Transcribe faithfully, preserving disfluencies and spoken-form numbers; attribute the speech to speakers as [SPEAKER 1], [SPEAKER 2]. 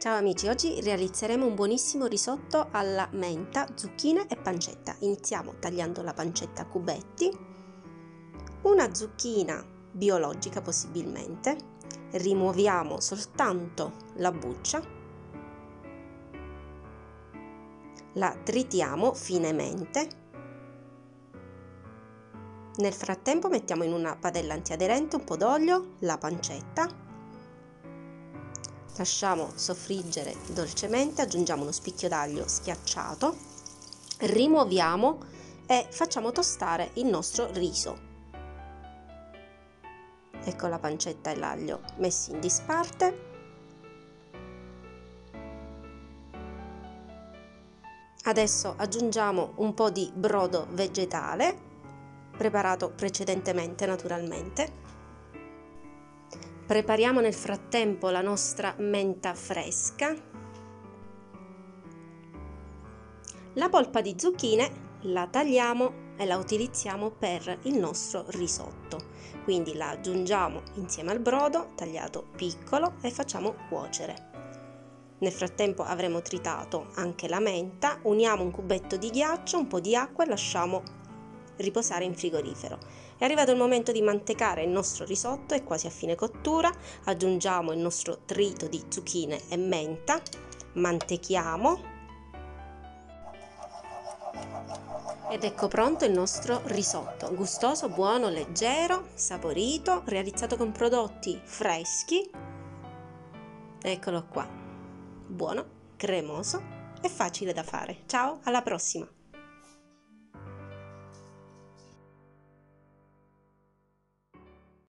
[SPEAKER 1] Ciao amici, oggi realizzeremo un buonissimo risotto alla menta, zucchine e pancetta. Iniziamo tagliando la pancetta a cubetti, una zucchina biologica possibilmente, rimuoviamo soltanto la buccia, la tritiamo finemente. Nel frattempo mettiamo in una padella antiaderente un po' d'olio, la pancetta. Lasciamo soffriggere dolcemente, aggiungiamo uno spicchio d'aglio schiacciato, rimuoviamo e facciamo tostare il nostro riso. Ecco la pancetta e l'aglio messi in disparte. Adesso aggiungiamo un po' di brodo vegetale, preparato precedentemente naturalmente. Prepariamo nel frattempo la nostra menta fresca. La polpa di zucchine la tagliamo e la utilizziamo per il nostro risotto. Quindi la aggiungiamo insieme al brodo tagliato piccolo e facciamo cuocere. Nel frattempo avremo tritato anche la menta, uniamo un cubetto di ghiaccio, un po' di acqua e lasciamo riposare in frigorifero. È arrivato il momento di mantecare il nostro risotto, è quasi a fine cottura. Aggiungiamo il nostro trito di zucchine e menta, mantechiamo ed ecco pronto il nostro risotto, gustoso, buono, leggero, saporito, realizzato con prodotti freschi. Eccolo qua, buono, cremoso e facile da fare. Ciao, alla prossima!